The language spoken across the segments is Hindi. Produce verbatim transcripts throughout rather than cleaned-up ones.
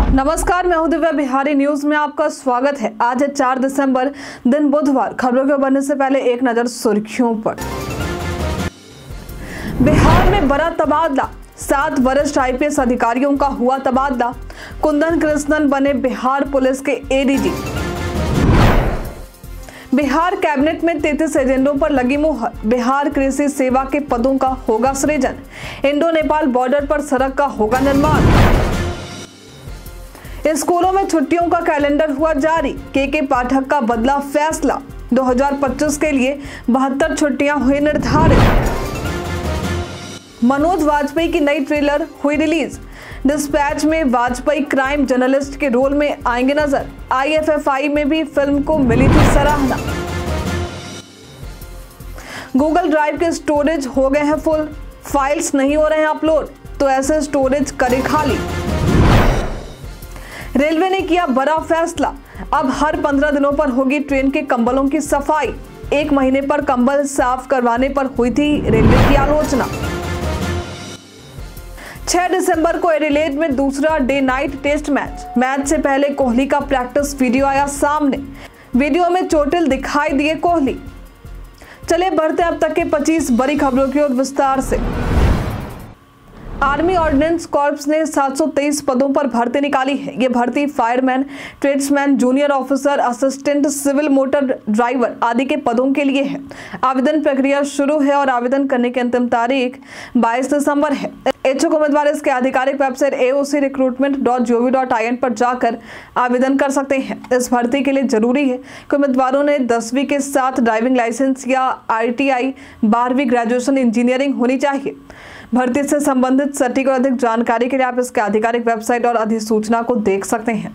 नमस्कार, मैं हूं दिव्या। बिहारी न्यूज में आपका स्वागत है। आज है चार दिसंबर, दिन बुधवार। खबरों के बढ़ने से पहले एक नजर सुर्खियों पर। बिहार में बड़ा तबादला, सात वरिष्ठ आईपीएस अधिकारियों का हुआ तबादला। कुंदन कृष्णन बने बिहार पुलिस के एडीजी। बिहार कैबिनेट में तैंतीस एजेंडों पर लगी मुहर। बिहार कृषि सेवा के पदों का होगा सृजन। इंडो नेपाल बॉर्डर पर सड़क का होगा निर्माण। स्कूलों में छुट्टियों का कैलेंडर हुआ जारी। के के पाठक का बदला फैसला। दो हज़ार पच्चीस के लिए बहत्तर छुट्टियां हुई निर्धारित। मनोज वाजपेयी की नई ट्रेलर हुई रिलीज। डिस्पैच में वाजपेयी क्राइम जर्नलिस्ट के रोल में आएंगे नजर। आई एफ एफ आई में भी फिल्म को मिली थी सराहना। गूगल ड्राइव के स्टोरेज हो गए हैं फुल, फाइल्स नहीं हो रहे हैं अपलोड, तो ऐसे स्टोरेज करे खाली। रेलवे ने किया बड़ा फैसला। अब हर पंद्रह दिनों पर होगी ट्रेन के कंबलों की सफाई। एक महीने पर कंबल साफ करवाने पर हुई थी रेलवे की आलोचना। छह दिसंबर को एडिलेड में दूसरा day night test match. Match से पहले कोहली का प्रैक्टिस वीडियो आया सामने। वीडियो में चोटिल दिखाई दिए कोहली। चले बढ़ते अब तक के पच्चीस बड़ी खबरों की ओर विस्तार से। आर्मी ऑर्डिनेंस कॉर्प्स ने सात सौ तेईस पदों पर भर्ती निकाली है। ये भर्ती fireman, tradesman, junior officer, assistant, civil motor driver आदि के पदों के लिए है। आवेदन प्रक्रिया शुरू है और आवेदन करने की अंतिम तारीख बाईस दिसंबर है। इच्छुक उम्मीदवार इसके आधिकारिक website A O C recruitment dot G O V dot I N पर जाकर आवेदन कर सकते हैं। इस भर्ती के लिए जरूरी है कि उम्मीदवारों ने दसवीं के साथ ड्राइविंग लाइसेंस या आई टी आई, बारहवीं ग्रेजुएशन इंजीनियरिंग होनी चाहिए। भर्ती से संबंधित सटीक और अधिक जानकारी के लिए आप इसके आधिकारिक वेबसाइट और अधिसूचना को देख सकते हैं।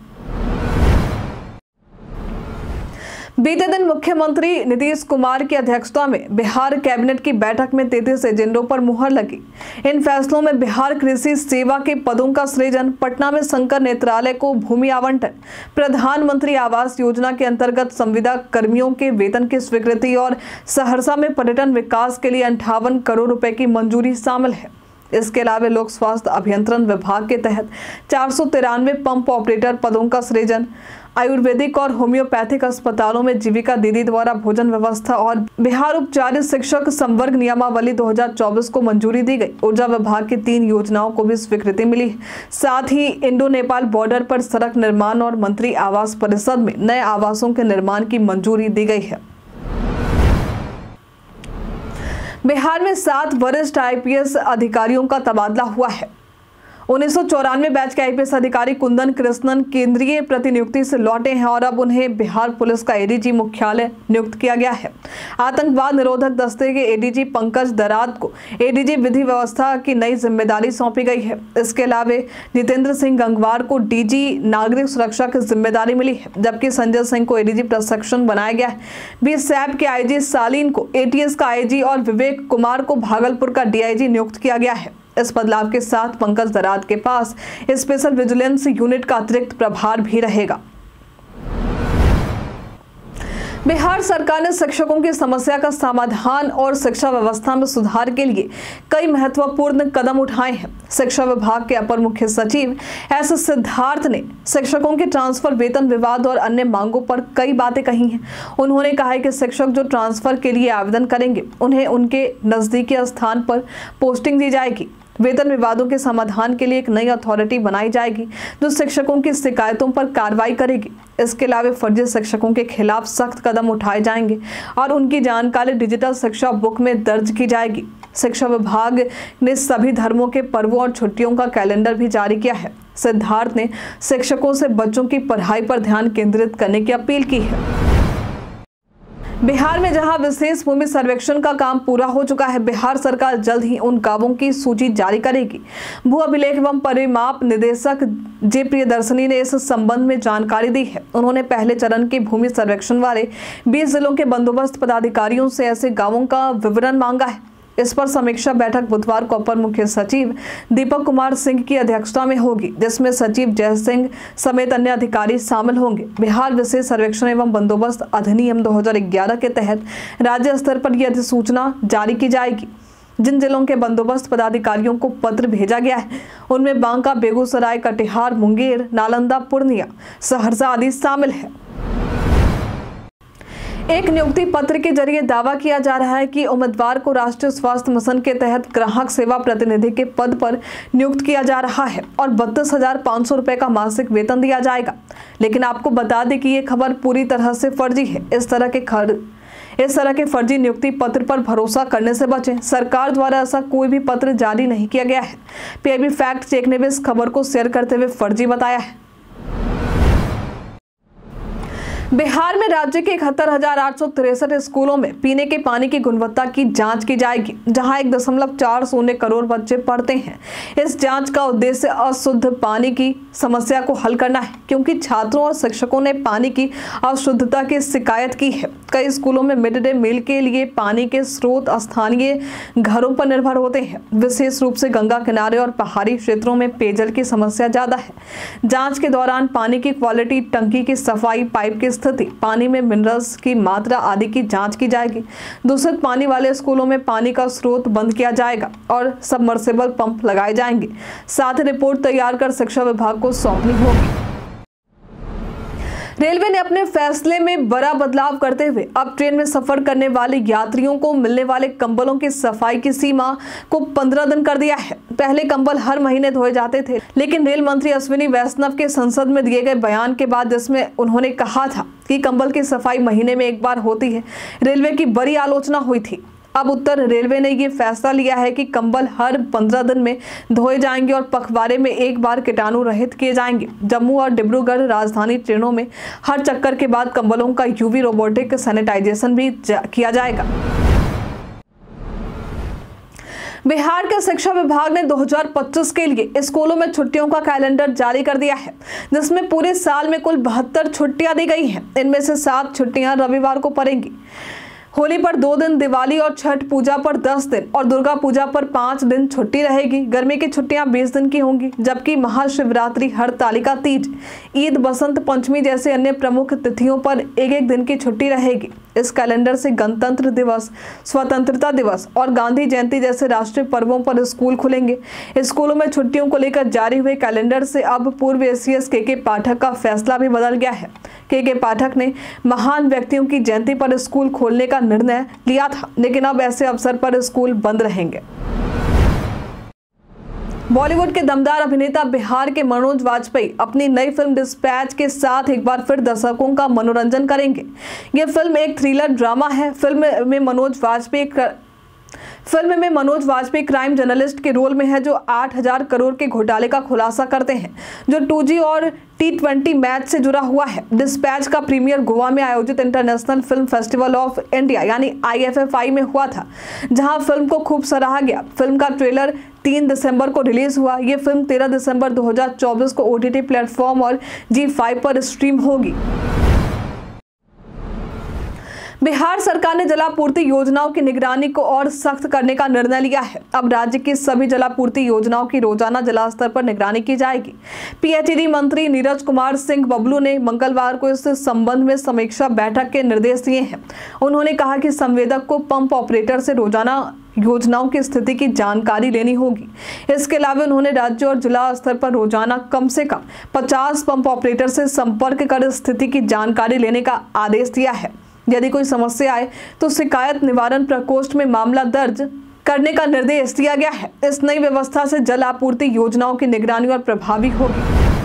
बीते दिन मुख्यमंत्री नीतीश कुमार की अध्यक्षता में बिहार कैबिनेट की बैठक में तैंतीस एजेंडों पर मुहर लगी। इन फैसलों में बिहार कृषि सेवा के पदों का सृजन, पटना में शंकर नेत्रालय को भूमि आवंटन, प्रधानमंत्री आवास योजना के अंतर्गत संविदा कर्मियों के वेतन की स्वीकृति और सहरसा में पर्यटन विकास के लिए अंठावन करोड़ रुपए की मंजूरी शामिल है। इसके अलावा लोक स्वास्थ्य अभियंत्रण विभाग के तहत चार सौ तिरानवे पंप ऑपरेटर पदों का सृजन, आयुर्वेदिक और होम्योपैथिक अस्पतालों में जीविका दीदी द्वारा भोजन व्यवस्था और बिहार उपचार्य शिक्षक संवर्ग नियमावली दो हज़ार चौबीस को मंजूरी दी गई। ऊर्जा विभाग की तीन योजनाओं को भी स्वीकृति मिली है। साथ ही इंडो नेपाल बॉर्डर पर सड़क निर्माण और मंत्री आवास परिषद में नए आवासों के निर्माण की मंजूरी दी गई है। बिहार में सात वरिष्ठ आईपीएस अधिकारियों का तबादला हुआ है। उन्नीस सौ चौरानवे बैच के आईपीएस अधिकारी कुंदन कृष्णन केंद्रीय प्रतिनियुक्ति से लौटे हैं और अब उन्हें बिहार पुलिस का एडीजी मुख्यालय नियुक्त किया गया है। आतंकवाद निरोधक दस्ते के एडीजी पंकज दराद को एडीजी विधि व्यवस्था की नई जिम्मेदारी सौंपी गई है। इसके अलावा जितेंद्र सिंह गंगवार को डीजी नागरिक सुरक्षा की जिम्मेदारी मिली है, जबकि संजय सिंह को एडीजी प्रशिक्षण बनाया गया है। बी सैप के आईजी सालीन को एटीएस का आईजी और विवेक कुमार को भागलपुर का डीआईजी नियुक्त किया गया है। इस बदलाव के साथ पंकज दराद के पास स्पेशल विजिलेंस यूनिट का अतिरिक्त प्रभार भी रहेगा। बिहार सरकार ने शिक्षकों की समस्या का समाधान और शिक्षा व्यवस्था में सुधार के लिए कई महत्वपूर्ण कदम उठाए हैं। शिक्षा विभाग के अपर मुख्य सचिव एस सिद्धार्थ ने शिक्षकों के ट्रांसफर, वेतन विवाद और अन्य मांगों पर कई बातें कही हैं। उन्होंने कहा है कि शिक्षक जो ट्रांसफर के लिए आवेदन करेंगे उन्हें उनके नजदीकी स्थान पर पोस्टिंग दी जाएगी। वेतन विवादों के समाधान के लिए एक नई अथॉरिटी बनाई जाएगी जो शिक्षकों की शिकायतों पर कार्रवाई करेगी। इसके अलावा फर्जी शिक्षकों के खिलाफ सख्त कदम उठाए जाएंगे और उनकी जानकारी डिजिटल शिक्षा बुक में दर्ज की जाएगी। शिक्षा विभाग ने सभी धर्मों के पर्वों और छुट्टियों का कैलेंडर भी जारी किया है। सिद्धार्थ ने शिक्षकों से बच्चों की पढ़ाई पर ध्यान केंद्रित करने की अपील की है। बिहार में जहां विशेष भूमि सर्वेक्षण का काम पूरा हो चुका है, बिहार सरकार जल्द ही उन गांवों की सूची जारी करेगी। भू अभिलेख एवं परिमाप निदेशक जे प्रियदर्शनी ने इस संबंध में जानकारी दी है। उन्होंने पहले चरण के भूमि सर्वेक्षण वाले बीस जिलों के बंदोबस्त पदाधिकारियों से ऐसे गांवों का विवरण मांगा है। इस पर समीक्षा बैठक बुधवार को अपर मुख्य सचिव दीपक कुमार सिंह की अध्यक्षता में होगी, जिसमें सचिव जय सिंह समेत अन्य अधिकारी शामिल होंगे। बिहार विशेष सर्वेक्षण एवं बंदोबस्त अधिनियम दो हज़ार ग्यारह के तहत राज्य स्तर पर यह अधिसूचना जारी की जाएगी। जिन जिलों के बंदोबस्त पदाधिकारियों को पत्र भेजा गया है उनमें बांका, बेगूसराय, कटिहार, मुंगेर, नालंदा, पूर्णिया, सहरसा आदि शामिल है। एक नियुक्ति पत्र के जरिए दावा किया जा रहा है कि उम्मीदवार को राष्ट्रीय स्वास्थ्य मिशन के तहत ग्राहक सेवा प्रतिनिधि के पद पर नियुक्त किया जा रहा है और बत्तीस हजार पाँच सौ रुपए का मासिक वेतन दिया जाएगा। लेकिन आपको बता दें कि ये खबर पूरी तरह से फर्जी है। इस तरह के खर इस तरह के फर्जी नियुक्ति पत्र पर भरोसा करने से बचें। सरकार द्वारा ऐसा कोई भी पत्र जारी नहीं किया गया है। पीआईबी फैक्ट चेक ने भी इस खबर को शेयर करते हुए फर्जी बताया है। बिहार में राज्य के इकहत्तर हजार आठ सौ तिरसठ स्कूलों में पीने के पानी की गुणवत्ता की जांच की जाएगी, जहां एक दशमलव चार शून्य करोड़ बच्चे पढ़ते हैं। इस जांच का उद्देश्य अशुद्ध पानी की समस्या को हल करना है, क्योंकि छात्रों और शिक्षकों ने पानी की अशुद्धता की शिकायत की है। कई स्कूलों में मिड डे मील के लिए पानी के स्रोत स्थानीय घरों पर निर्भर होते हैं। विशेष रूप से गंगा किनारे और पहाड़ी क्षेत्रों में पेयजल की समस्या ज्यादा है। जांच के दौरान पानी की क्वालिटी, टंकी की सफाई, पाइप की स्थिति, पानी में मिनरल्स की मात्रा आदि की जांच की जाएगी। दूषित पानी वाले स्कूलों में पानी का स्रोत बंद किया जाएगा और सबमर्सिबल पंप लगाए जाएंगे। साथ ही रिपोर्ट तैयार कर शिक्षा विभाग को सौंपनी होगी। रेलवे ने अपने फैसले में बड़ा बदलाव करते हुए अब ट्रेन में सफर करने वाले यात्रियों को मिलने वाले कंबलों की सफाई की सीमा को पंद्रह दिन कर दिया है। पहले कंबल हर महीने धोए जाते थे, लेकिन रेल मंत्री अश्विनी वैष्णव के संसद में दिए गए बयान के बाद, जिसमें उन्होंने कहा था कि कंबल की सफाई महीने में एक बार होती है, रेलवे की बड़ी आलोचना हुई थी। अब उत्तर रेलवे ने ये फैसला लिया है कि कंबल हर पंद्रह दिन में धोए जाएंगे और पखवाड़े में एक बार कीटाणु रहित किए जाएंगे। जम्मू और डिब्रूगढ़ राजधानी ट्रेनों में हर चक्कर के बाद कंबलों का यूवी रोबोटिक सैनिटाइजेशन भी जा, किया जाएगा। बिहार के शिक्षा विभाग ने दो हज़ार पच्चीस के लिए स्कूलों में छुट्टियों का कैलेंडर जारी कर दिया है, जिसमें पूरे साल में कुल बहत्तर छुट्टियां दी गई हैं। इनमें से सात छुट्टियां रविवार को पड़ेंगी। होली पर दो दिन, दिवाली और छठ पूजा पर दस दिन और दुर्गा पूजा पर पाँच दिन छुट्टी रहेगी। गर्मी की छुट्टियां बीस दिन की होंगी, जबकि महाशिवरात्रि, हरतालिका तीज, ईद, बसंत पंचमी जैसे अन्य प्रमुख तिथियों पर एक एक दिन की छुट्टी रहेगी। इस कैलेंडर से गणतंत्र दिवस, स्वतंत्रता दिवस और गांधी जयंती जैसे राष्ट्रीय पर्वों पर स्कूल खुलेंगे। स्कूलों में छुट्टियों को लेकर जारी हुए कैलेंडर से अब पूर्व एसीएस के के पाठक का फैसला भी बदल गया है। के के पाठक ने महान व्यक्तियों की जयंती पर स्कूल खोलने का निर्णय लिया था, लेकिन अब ऐसे अवसर पर स्कूल बंद रहेंगे। बॉलीवुड के दमदार अभिनेता बिहार के मनोज वाजपेयी अपनी नई फिल्म डिस्पैच के साथ एक बार फिर दर्शकों का मनोरंजन करेंगे। यह फिल्म एक थ्रिलर ड्रामा है। फिल्म में मनोज वाजपेयी फिल्म में मनोज वाजपेयी क्राइम जर्नलिस्ट के रोल में है, जो आठ हज़ार करोड़ के घोटाले का खुलासा करते हैं, जो टू जी और टी ट्वेंटी मैच से जुड़ा हुआ है। डिस्पैच का प्रीमियर गोवा में आयोजित international film festival of India यानी आई एफ एफ आई में हुआ था, जहां फिल्म को खूब सराहा गया। फिल्म का ट्रेलर तीन दिसंबर को रिलीज हुआ। ये फिल्म तेरह दिसंबर दो हज़ार चौबीस को ओ टी टी प्लेटफॉर्म और जी फाइव पर स्ट्रीम होगी। बिहार सरकार ने जलापूर्ति योजनाओं की निगरानी को और सख्त करने का निर्णय लिया है। अब राज्य की सभी जलापूर्ति योजनाओं की रोजाना जला स्तर पर निगरानी की जाएगी। पी एच ई डी मंत्री नीरज कुमार सिंह बबलू ने मंगलवार को इस संबंध में समीक्षा बैठक के निर्देश दिए हैं। उन्होंने कहा कि संवेदक को पंप ऑपरेटर से रोजाना योजनाओं की स्थिति की जानकारी लेनी होगी। इसके अलावा उन्होंने राज्य और जिला स्तर पर रोजाना कम से कम पचास पंप ऑपरेटर से संपर्क कर स्थिति की जानकारी लेने का आदेश दिया है। यदि कोई समस्या आए तो शिकायत निवारण प्रकोष्ठ में मामला दर्ज करने का निर्देश दिया गया है। इस नई व्यवस्था से जल आपूर्ति योजनाओं की निगरानी और प्रभावी होगी।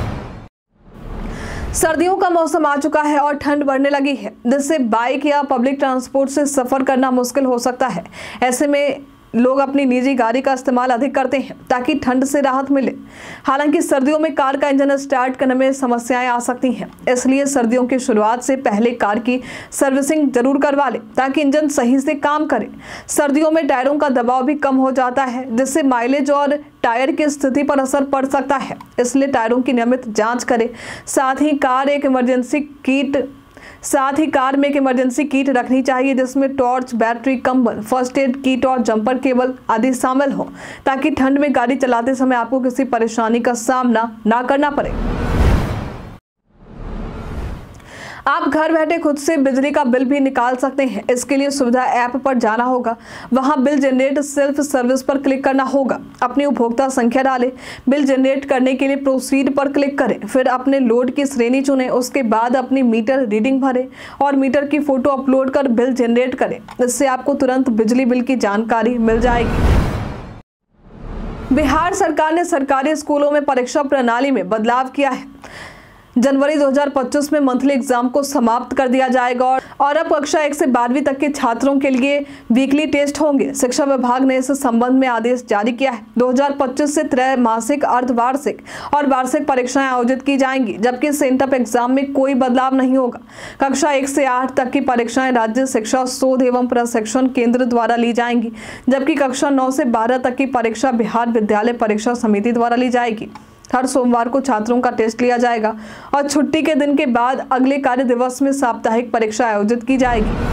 सर्दियों का मौसम आ चुका है और ठंड बढ़ने लगी है, जिससे बाइक या पब्लिक ट्रांसपोर्ट से सफर करना मुश्किल हो सकता है। ऐसे में लोग अपनी निजी गाड़ी का इस्तेमाल अधिक करते हैं ताकि ठंड से राहत मिले। हालांकि सर्दियों में कार का इंजन स्टार्ट करने में समस्याएं आ सकती हैं, इसलिए सर्दियों की शुरुआत से पहले कार की सर्विसिंग जरूर करवा लें ताकि इंजन सही से काम करे। सर्दियों में टायरों का दबाव भी कम हो जाता है, जिससे माइलेज और टायर की स्थिति पर असर पड़ सकता है, इसलिए टायरों की नियमित जाँच करें। साथ ही कार एक इमरजेंसी किट साथ ही कार में एक इमरजेंसी किट रखनी चाहिए, जिसमें टॉर्च, बैटरी, कंबल, फर्स्ट एड किट और जंपर केबल आदि शामिल हो, ताकि ठंड में गाड़ी चलाते समय आपको किसी परेशानी का सामना ना करना पड़े। आप घर बैठे खुद से बिजली का बिल भी निकाल सकते हैं। इसके लिए सुविधा ऐप पर जाना होगा, वहां बिल जनरेट सेल्फ सर्विस पर क्लिक करना होगा। अपनी उपभोक्ता संख्या डालें, बिल जनरेट करने के लिए प्रोसीड पर क्लिक करें, फिर अपने लोड की श्रेणी चुनें, उसके बाद अपनी मीटर रीडिंग भरें और मीटर की फोटो अपलोड कर बिल जनरेट करें। इससे आपको तुरंत बिजली बिल की जानकारी मिल जाएगी। बिहार सरकार ने सरकारी स्कूलों में परीक्षा प्रणाली में बदलाव किया है। जनवरी दो हज़ार पच्चीस में मंथली एग्जाम को समाप्त कर दिया जाएगा और, और अब कक्षा एक से बारहवीं तक के छात्रों के लिए वीकली टेस्ट होंगे। शिक्षा विभाग ने इस संबंध में आदेश जारी किया है। दो हज़ार पच्चीस से त्रैमासिक, अर्धवार्षिक और वार्षिक परीक्षाएं आयोजित की जाएंगी, जबकि सेंटअप एग्जाम में कोई बदलाव नहीं होगा। कक्षा एक से आठ तक की परीक्षाएं राज्य शिक्षा शोध एवं प्रशिक्षण केंद्र द्वारा ली जाएंगी, जबकि कक्षा नौ से बारह तक की परीक्षा बिहार विद्यालय परीक्षा समिति द्वारा ली जाएगी। हर सोमवार को छात्रों का टेस्ट लिया जाएगा और छुट्टी के दिन के बाद अगले कार्य दिवस में साप्ताहिक परीक्षा आयोजित की जाएगी।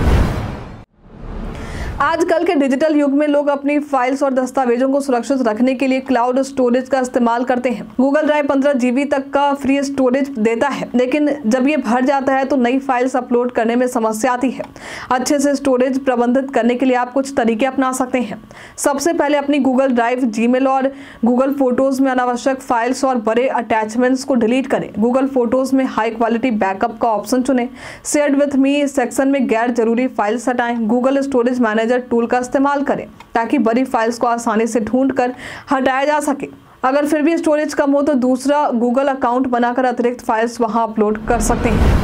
आजकल के डिजिटल युग में लोग अपनी फाइल्स और दस्तावेजों को सुरक्षित रखने के लिए क्लाउड स्टोरेज का इस्तेमाल करते हैं। गूगल ड्राइव पंद्रह जीबी तक का फ्री स्टोरेज देता है, लेकिन जब ये भर जाता है तो नई फाइल्स अपलोड करने में समस्या आती है। अच्छे से स्टोरेज प्रबंधित करने के लिए आप कुछ तरीके अपना सकते हैं। सबसे पहले अपनी गूगल ड्राइव, जीमेल और गूगल फोटोज में अनावश्यक फाइल्स और बड़े अटैचमेंट्स को डिलीट करें। गूगल फोटोज में हाई क्वालिटी बैकअप का ऑप्शन चुनें। शेयर्ड विथ मी सेक्शन में गैर जरूरी फाइल्स हटाएं। गूगल स्टोरेज मैनेजर टूल का इस्तेमाल करें ताकि बड़ी फाइल्स को आसानी से ढूंढकर हटाया जा सके। अगर फिर भी स्टोरेज कम हो तो दूसरा गूगल अकाउंट बनाकर अतिरिक्त फाइल्स वहां अपलोड कर सकते हैं।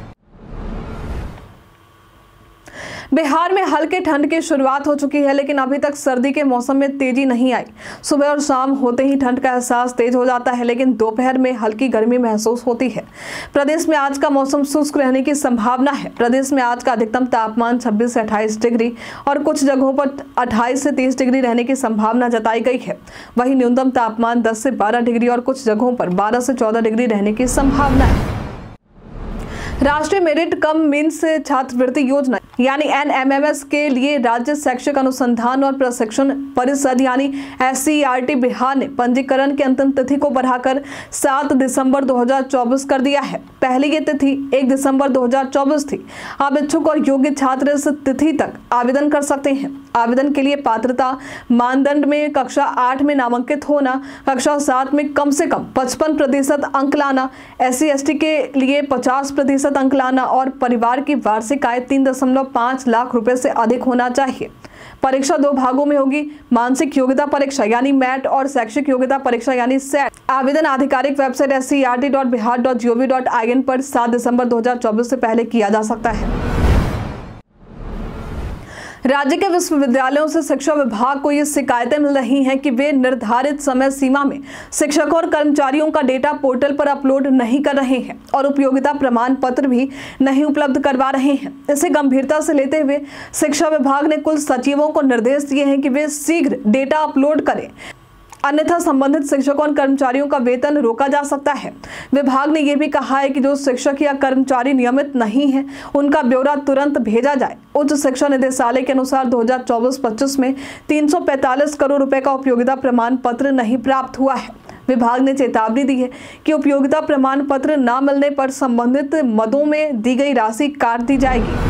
बिहार में हल्के ठंड की शुरुआत हो चुकी है, लेकिन अभी तक सर्दी के मौसम में तेजी नहीं आई। सुबह और शाम होते ही ठंड का एहसास तेज हो जाता है, लेकिन दोपहर में हल्की गर्मी महसूस होती है। प्रदेश में आज का मौसम शुष्क रहने की संभावना है। प्रदेश में आज का अधिकतम तापमान छब्बीस से अट्ठाईस डिग्री और कुछ जगहों पर अट्ठाईस से तीस डिग्री रहने की संभावना जताई गई है। वहीं न्यूनतम तापमान दस से बारह डिग्री और कुछ जगहों पर बारह से चौदह डिग्री रहने की संभावना है। राष्ट्रीय मेरिट कम मीन्स छात्रवृत्ति योजना यानी एन एम एम एस के लिए राज्य शैक्षिक अनुसंधान और प्रशिक्षण परिषद यानी S C R T Bihar ने पंजीकरण की अंतिम तिथि को बढ़ाकर सात दिसंबर दो हज़ार चौबीस कर दिया है। पहले ये तिथि एक दिसंबर दो हज़ार चौबीस थी। अब इच्छुक और योग्य छात्र इस तिथि तक आवेदन कर सकते हैं। आवेदन के लिए पात्रता मानदंड में कक्षा आठ में नामांकित होना, कक्षा सात में कम से कम पचपन प्रतिशत अंक लाना, एस सी एस टी के लिए पचास प्रतिशत अंक लाना और परिवार की वार्षिक आय तीन दशमलव पाँच लाख रुपए से अधिक होना चाहिए। परीक्षा दो भागों में होगी, मानसिक योग्यता परीक्षा यानी मैट और शैक्षिक योग्यता परीक्षा यानी सेट। आवेदन आधिकारिक website S C R T dot Bihar dot G O V dot I N पर सात दिसंबर दो हज़ार चौबीस से पहले किया जा सकता है। राज्य के विश्वविद्यालयों से शिक्षा विभाग को ये शिकायतें मिल रही हैं कि वे निर्धारित समय सीमा में शिक्षकों और कर्मचारियों का डेटा पोर्टल पर अपलोड नहीं कर रहे हैं और उपयोगिता प्रमाण पत्र भी नहीं उपलब्ध करवा रहे हैं। इसे गंभीरता से लेते हुए शिक्षा विभाग ने कुल सचिवों को निर्देश दिए हैं कि वे शीघ्र डेटा अपलोड करें, अन्यथा संबंधित शिक्षकों और कर्मचारियों का वेतन रोका जा सकता है। विभाग ने यह भी कहा है कि जो शिक्षक या कर्मचारी नियमित नहीं है उनका ब्यौरा तुरंत भेजा जाए। उच्च शिक्षा निदेशालय के अनुसार दो हज़ार चौबीस पच्चीस में तीन सौ पैंतालीस करोड़ रुपए का उपयोगिता प्रमाण पत्र नहीं प्राप्त हुआ है। विभाग ने चेतावनी दी है कि उपयोगिता प्रमाण पत्र न मिलने पर संबंधित मदों में दी गई राशि काट दी जाएगी।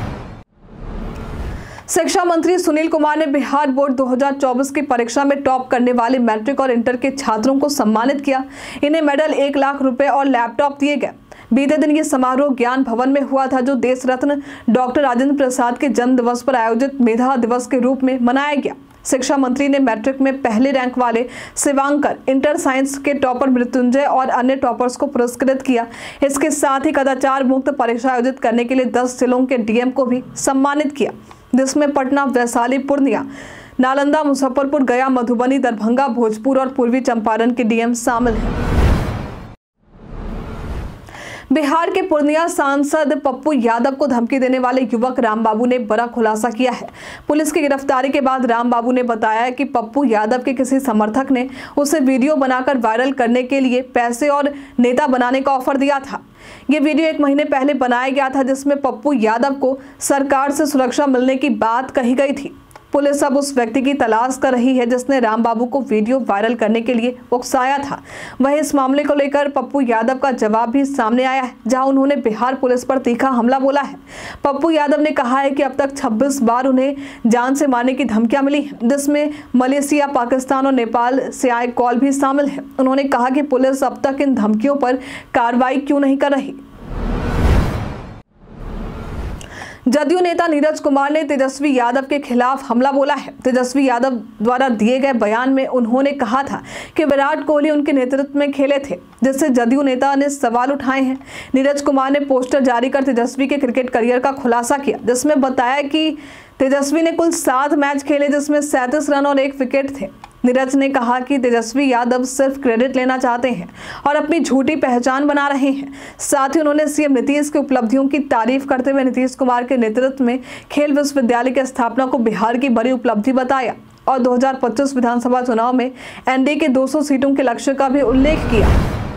शिक्षा मंत्री सुनील कुमार ने बिहार बोर्ड दो हज़ार चौबीस की परीक्षा में टॉप करने वाले मैट्रिक और इंटर के छात्रों को सम्मानित किया। इन्हें मेडल, एक लाख रुपए और लैपटॉप दिए गए। बीते दिन ये समारोह ज्ञान भवन में हुआ था, जो देश रत्न डॉक्टर राजेंद्र प्रसाद के जन्म दिवस पर आयोजित मेधा दिवस के रूप में मनाया गया। शिक्षा मंत्री ने मैट्रिक में पहले रैंक वाले शिवांकर, इंटर साइंस के टॉपर मृत्युंजय और अन्य टॉपर्स को पुरस्कृत किया। इसके साथ ही कदाचार मुक्त परीक्षा आयोजित करने के लिए दस जिलों के डी एम को भी सम्मानित किया, जिसमें पटना, वैशाली, पूर्णिया, नालंदा, मुजफ्फरपुर, गया, मधुबनी, दरभंगा, भोजपुर और पूर्वी चंपारण के डी एम शामिल हैं। बिहार के पूर्णिया सांसद पप्पू यादव को धमकी देने वाले युवक रामबाबू ने बड़ा खुलासा किया है। पुलिस की गिरफ्तारी के बाद रामबाबू ने बताया कि पप्पू यादव के किसी समर्थक ने उसे वीडियो बनाकर वायरल करने के लिए पैसे और नेता बनाने का ऑफर दिया था। ये वीडियो एक महीने पहले बनाया गया था, जिसमें पप्पू यादव को सरकार से सुरक्षा मिलने की बात कही गई थी। पुलिस अब उस व्यक्ति की तलाश कर रही है जिसने राम बाबू को वीडियो वायरल करने के लिए उकसाया था। वहीं इस मामले को लेकर पप्पू यादव का जवाब भी सामने आया है, जहां उन्होंने बिहार पुलिस पर तीखा हमला बोला है। पप्पू यादव ने कहा है कि अब तक छब्बीस बार उन्हें जान से मारने की धमकियां मिली हैं, जिसमें मलेशिया, पाकिस्तान और नेपाल से आए कॉल भी शामिल है। उन्होंने कहा कि पुलिस अब तक इन धमकियों पर कार्रवाई क्यों नहीं कर रही। जदयू नेता नीरज कुमार ने तेजस्वी यादव के खिलाफ हमला बोला है। तेजस्वी यादव द्वारा दिए गए बयान में उन्होंने कहा था कि विराट कोहली उनके नेतृत्व में खेले थे, जिससे जदयू नेता ने सवाल उठाए हैं। नीरज कुमार ने पोस्टर जारी कर तेजस्वी के क्रिकेट करियर का खुलासा किया, जिसमें बताया कि तेजस्वी ने कुल सात मैच खेले, जिसमें सैंतीस रन और एक विकेट थे। नीरज ने कहा कि तेजस्वी यादव सिर्फ क्रेडिट लेना चाहते हैं और अपनी झूठी पहचान बना रहे हैं। साथ ही उन्होंने सीएम नीतीश की उपलब्धियों की तारीफ करते हुए नीतीश कुमार के नेतृत्व में खेल विश्वविद्यालय की स्थापना को बिहार की बड़ी उपलब्धि बताया और दो हज़ार पच्चीस विधानसभा चुनाव में एनडीए के दो सौ सीटों के लक्ष्य का भी उल्लेख किया।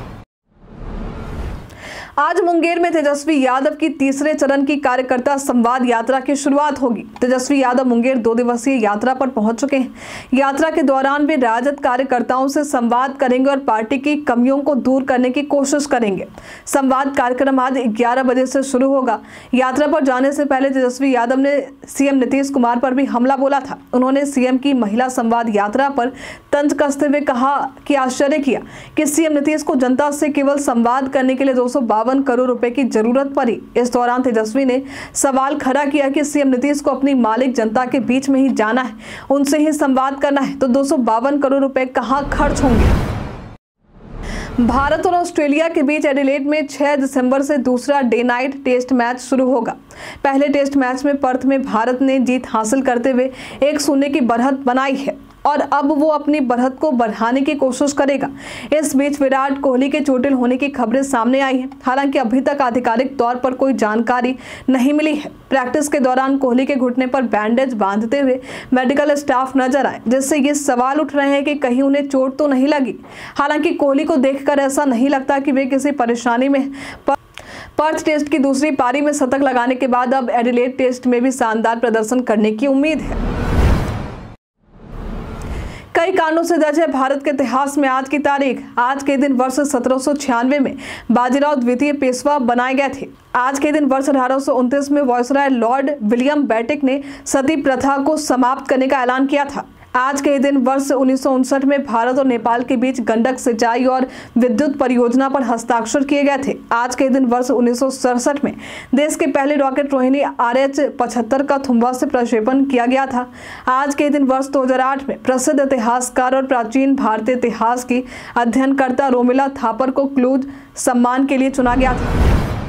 आज मुंगेर में तेजस्वी यादव की तीसरे चरण की कार्यकर्ता संवाद यात्रा की शुरुआत होगी। तेजस्वी यादव मुंगेर दो दिवसीय यात्रा पर पहुंच चुके हैं। यात्रा के दौरान वे राजद कार्यकर्ताओं से संवाद करेंगे और पार्टी की कमियों को दूर करने की कोशिश करेंगे। संवाद कार्यक्रम आज ग्यारह बजे से शुरू होगा। यात्रा पर जाने से पहले तेजस्वी यादव ने सीएम नीतीश कुमार पर भी हमला बोला था। उन्होंने सीएम की महिला संवाद यात्रा पर तंज कसते हुए कहा कि आश्चर्य किया कि सीएम नीतीश को जनता से केवल संवाद करने के लिए दो सौ बावन करोड़ रुपए की जरूरत पड़ी। इस दौरान तेजस्वी ने सवाल खड़ा किया कि सीएम नीतीश को अपनी मालिक जनता के बीच में ही जाना है, उनसे ही संवाद करना है, तो दो सौ बावन करोड़ रुपए कहां खर्च होंगे। भारत और ऑस्ट्रेलिया के बीच एडिलेड में छह दिसंबर से दूसरा डे नाइट टेस्ट मैच शुरू होगा। पहले टेस्ट मैच में पर्थ में भारत ने जीत हासिल करते हुए एक शून्य की बढ़त बनाई है और अब वो अपनी बढ़त को बढ़ाने की कोशिश करेगा। इस बीच विराट कोहली के चोटिल होने की खबरें सामने आई हैं। हालांकि अभी तक आधिकारिक तौर पर कोई जानकारी नहीं मिली है। प्रैक्टिस के दौरान कोहली के घुटने पर बैंडेज बांधते हुए मेडिकल स्टाफ नजर आए, जिससे ये सवाल उठ रहे हैं कि कहीं उन्हें चोट तो नहीं लगी। हालांकि कोहली को देखकर ऐसा नहीं लगता कि वे किसी परेशानी में। पर्थ टेस्ट की दूसरी पारी में शतक लगाने के बाद अब एडिलेड टेस्ट में भी शानदार प्रदर्शन करने की उम्मीद है। कई कारणों से दर्ज है भारत के इतिहास में आज की तारीख। आज के दिन वर्ष सत्रह सौ छियानवे में बाजीराव द्वितीय पेशवा बनाए गए थे। आज के दिन वर्ष अठारह सौ उनतीस में वायसराय लॉर्ड विलियम बेटिक ने सती प्रथा को समाप्त करने का ऐलान किया था। आज के दिन वर्ष उन्नीस सौ उनसठ में भारत और नेपाल के बीच गंडक सिंचाई और विद्युत परियोजना पर हस्ताक्षर किए गए थे। आज के दिन वर्ष उन्नीस सौ सड़सठ में देश के पहले रॉकेट रोहिणी आर एच पचहत्तर का थुम्बा से प्रक्षेपण किया गया था। आज के दिन वर्ष दो हज़ार आठ में प्रसिद्ध इतिहासकार और प्राचीन भारतीय इतिहास की अध्ययनकर्ता रोमिला थापर को क्लूज सम्मान के लिए चुना गया था।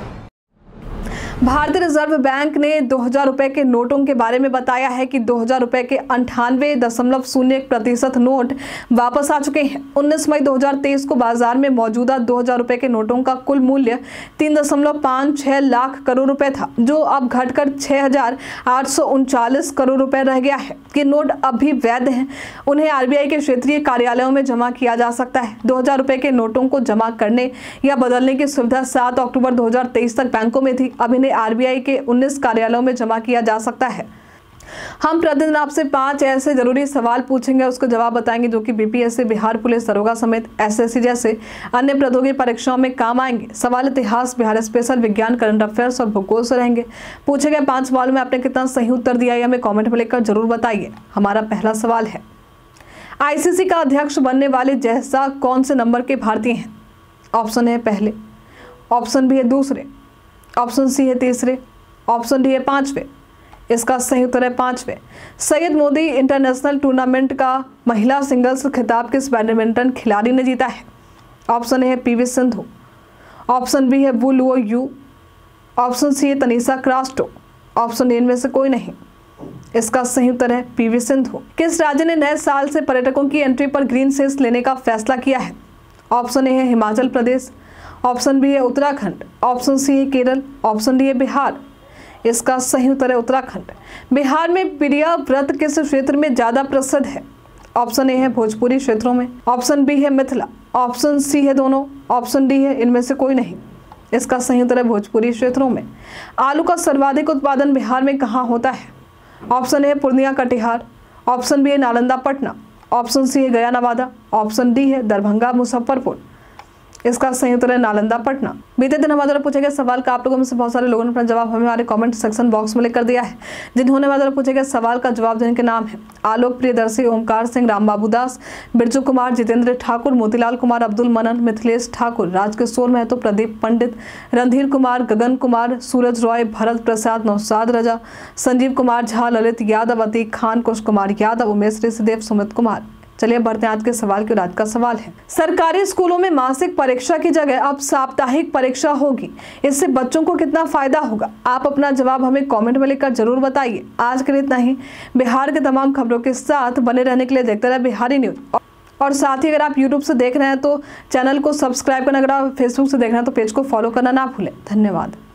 भारतीय रिजर्व बैंक ने दो हजार रुपए के नोटों के बारे में बताया है कि दो हजार रुपए के अंठानवे दशमलव शून्य एक प्रतिशत नोट वापस आ चुके हैं। उन्नीस मई दो हजार तेईस को बाजार में मौजूदा दो हजार रुपए के नोटों का कुल मूल्य तीन दशमलव पाँच छह लाख करोड़ रुपए था, जो अब घटकर छह हजार आठ सौ उनचालीस करोड़ रुपए रह गया है। ये नोट अब भी वैध हैं। उन्हें आरबीआई के क्षेत्रीय कार्यालयों में जमा किया जा सकता है। दो हजार रुपए के नोटों को जमा करने या बदलने की सुविधा सात अक्टूबर दो हजार तेईस तक बैंकों में थी। अब इन्हें आरबीआई के उन्नीस कार्यालयों में जमा किया जा सकता है। हम प्रतिदिन आपसे पांच ऐसे जरूरी सवाल पूछेंगे, उसको जवाब बताएंगे, जो कि बीपीएससी, बिहार पुलिस दरोगा समेत एसएससी जैसे अन्य प्रतियोगी परीक्षाओं में काम आएंगे। सवाल इतिहास, बिहार स्पेशल, विज्ञान, करंट अफेयर्स और भूगोल से रहेंगे। पूछे गए पांच सवाल में आपने कितना सही उत्तर दिया है हमें कॉमेंट में लिखकर जरूर बताइए। हमारा पहला सवाल है, आईसीसी का अध्यक्ष बनने वाले जय शाह कौन से नंबर के भारतीय हैं? ऑप्शन है पहले, ऑप्शन बी है दूसरे, ऑप्शन सी है तीसरे, ऑप्शन डी है पांचवे। इसका सही उत्तर है पांचवे। सैयद मोदी इंटरनेशनल टूर्नामेंट का महिला सिंगल्स खिताब किस बैडमिंटन खिलाड़ी ने जीता है? ऑप्शन ए है पीवी सिंधु, ऑप्शन बी है Wu Luo Yu, option C है तनीषा क्रास्टो, ऑप्शन ए इनमें से कोई नहीं। इसका सही उत्तर है पीवी सिंधु। किस राज्य ने नए साल से पर्यटकों की एंट्री पर ग्रीन सेस लेने का फैसला किया है? ऑप्शन ए है हिमाचल प्रदेश, ऑप्शन बी है उत्तराखंड, ऑप्शन सी है केरल, ऑप्शन डी है बिहार। इसका सही उत्तर है उत्तराखंड। बिहार में प्रिया व्रत किस क्षेत्र में ज्यादा प्रसिद्ध है? ऑप्शन ए है भोजपुरी क्षेत्रों में, ऑप्शन बी है मिथिला, ऑप्शन सी है दोनों, ऑप्शन डी है इनमें से कोई नहीं। इसका सही उत्तर है भोजपुरी क्षेत्रों में। आलू का सर्वाधिक उत्पादन बिहार में कहाँ होता है? Option A Purnia, Katihar, option B है नालंदा पटना, ऑप्शन सी है गया नवादा, ऑप्शन डी है दरभंगा मुजफ्फरपुर। इसका सही उत्तर है नालंदा पटना। बीते दिन हमारे द्वारा पूछे गए सवाल का आप लोगों में से बहुत सारे लोगों ने अपना जवाब हमें हमारे कमेंट सेक्शन बॉक्स में लिखकर दिया है। जिन्होंने हमारे द्वारा पूछे गए सवाल का जवाब देने के नाम है आलोक प्रियदर्शी, ओमकार सिंह, राम बाबू दास, बिरजू कुमार, जितेंद्र ठाकुर, मोतीलाल कुमार, अब्दुल मनन, मिथिलेश ठाकुर, राजकिशोर महतो, प्रदीप पंडित, रणधीर कुमार, गगन कुमार, सूरज रॉय, भरत प्रसाद, नौशाद रजा, संजीव कुमार झा, ललित यादव, अतीक खान, कुश कुमार यादव, उमेश ऋषिदेव, सुमित कुमार। चलिए बढ़ते हैं आज के सवाल की। आज का सवाल है, सरकारी स्कूलों में मासिक परीक्षा की जगह अब साप्ताहिक परीक्षा होगी, इससे बच्चों को कितना फायदा होगा? आप अपना जवाब हमें कमेंट में लिखकर जरूर बताइए। आज के लिए इतना ही। बिहार के तमाम खबरों के साथ बने रहने के लिए देखते रहे बिहारी न्यूज। और साथ ही अगर आप यूट्यूब से देख रहे हैं तो चैनल को सब्सक्राइब करना, अगर आप फेसबुक से देख रहे हैं तो पेज को फॉलो करना ना भूलें। धन्यवाद।